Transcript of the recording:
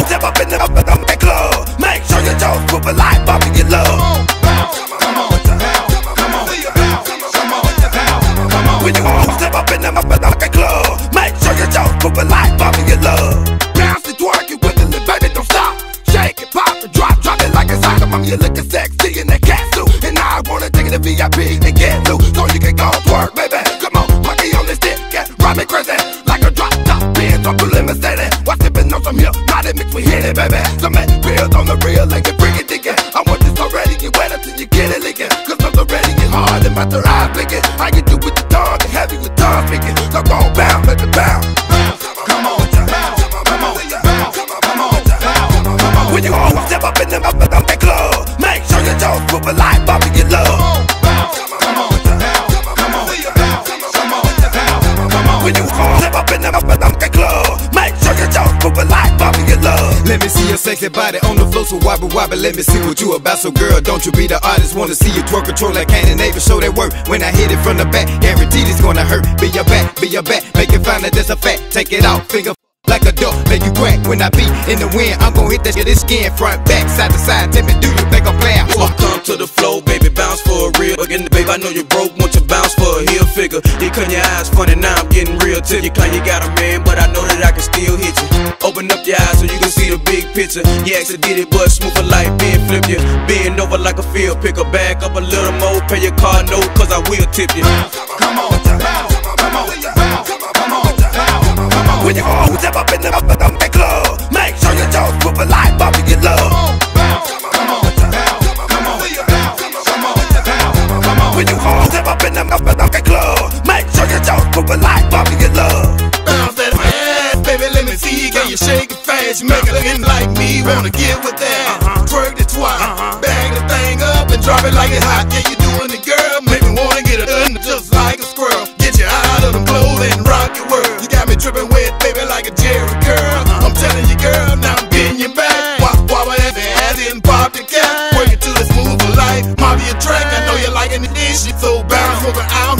step up in the club, make sure your jaws move like Bobby your love. When you step up in the club, make sure your jaws move like Bobby your love. Bounce it, twerk it, wiggle it, baby, don't stop. Shake it, pop it, drop it like it's hot. Mom, you looking sexy in that cat suit, and I wanna take it to VIP and get loose, so you can go twerk, baby. Come on, monkey on this dick, get ride me crazy like a drop top Benz or blue Mercedes. While sipping on some Hypnotic mix, we hit it, baby. Some real on the real, like it freaking digging. I want this already, get wet until you get it leaking. Cause I'm already get hard and my third eye blinking. I get you with the tongue and heavy with tongue speaking. So go bounce, baby, bounce. Come on, bounce, come on, bounce, come on, bounce. When you all step up in the club, make sure your jaws move like Bobby your love. When you step up in the club, make sure your jaws move like Bobby your love. Let me see your sexy body on the floor, so wobble wobble. Let me see what you about, so girl, don't you be the artist. Wanna see you twerk, control like Cain and Abel, show that work. When I hit it from the back, guaranteed it's gonna hurt. Be your back, make it find that there's a fact. Take it out, finger like a dog, make you crack. When I be in the wind, I'm gon' hit that shit, it's skin, front, back, side to side. Tell me, do you think I'm playing? Come to the flow, baby, bounce for a real. Again, baby, I know you broke, want to bounce for a heel figure. You cut your eyes funny, now I'm getting real tip. You claim you got a man, but I know that I can still hit you. Open up your eyes so you can see the big picture. You actually did it, but smoother like Ben flip you. Bend over like a field picker, back up a little more. Pay your car note, cause I will tip you. Come on, bounce, come on, bounce, come on, bounce. When you all step up in the club, make sure your jaws move like Bobby your love. When you all step up in the club, make sure your jaws move like Bobby your love. Bounce that ass, baby, let me see you. Get you shake it fast, you make it looking like me. Wanna get with that, twerk the twat, bag the thing up and drop it like it's hot. Yeah, you doing it, girl, make me wanna get it done just like a squirrel. Get you out of them clothes and rock your world. You got me dripping wet, baby, like a Jerry girl. I'm telling you, girl, now I'm getting you back. Wobble that ass and pop the cap. Work it to the smooth for life, mob your track. I know you're liking the dish, so bounce over out.